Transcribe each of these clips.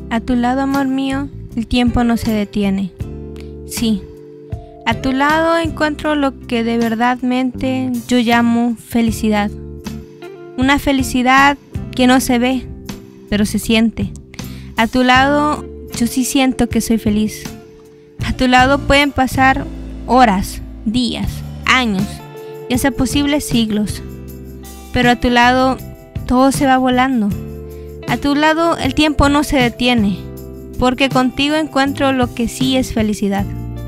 A tu lado, amor mío, el tiempo no se detiene. Sí, a tu lado encuentro lo que de verdadmente yo llamo felicidad. Una felicidad que no se ve, pero se siente. A tu lado yo sí siento que soy feliz. A tu lado pueden pasar horas, días, años y hasta posibles siglos. Pero a tu lado todo se va volando. A tu lado el tiempo no se detiene, porque contigo encuentro lo que sí es felicidad.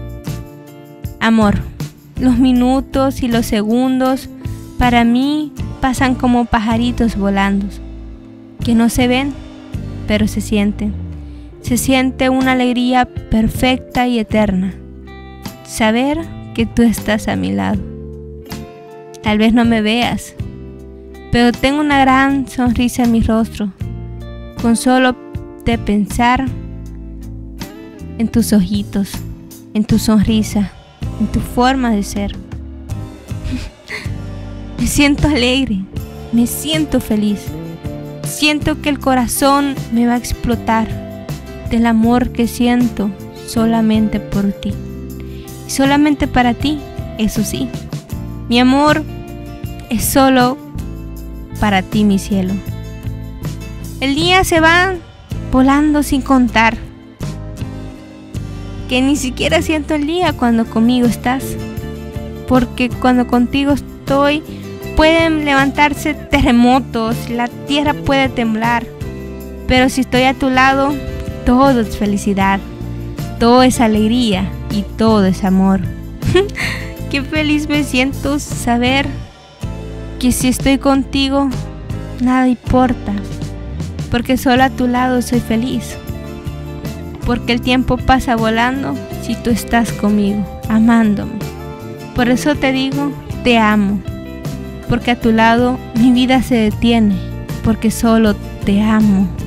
Amor, los minutos y los segundos para mí pasan como pajaritos volando, que no se ven, pero se sienten. Se siente una alegría perfecta y eterna. Saber que tú estás a mi lado. Tal vez no me veas, pero tengo una gran sonrisa en mi rostro, con solo de pensar en tus ojitos, en tu sonrisa, en tu forma de ser. Me siento alegre, me siento feliz. Siento que el corazón me va a explotar del amor que siento solamente por ti. Y solamente para ti, eso sí. Mi amor es solo para ti, mi cielo. El día se va volando sin contar, que ni siquiera siento el día cuando conmigo estás, porque cuando contigo estoy pueden levantarse terremotos, la tierra puede temblar, pero si estoy a tu lado, todo es felicidad, todo es alegría y todo es amor. Qué feliz me siento saber que si estoy contigo, nada importa, porque solo a tu lado soy feliz, porque el tiempo pasa volando si tú estás conmigo, amándome. Por eso te digo, te amo, porque a tu lado mi vida se detiene, porque solo te amo.